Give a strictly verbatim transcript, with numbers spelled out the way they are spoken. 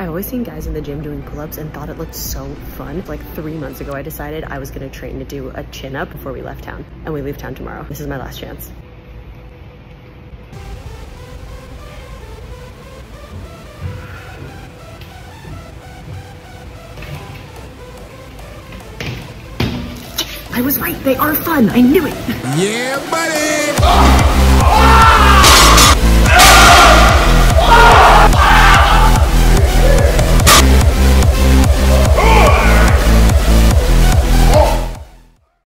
I always seen guys in the gym doing pull-ups and thought it looked so fun. Like three months ago, I decided I was gonna train to do a chin-up before we left town. And we leave town tomorrow. This is my last chance. I was right, they are fun, I knew it. Yeah, buddy! Oh!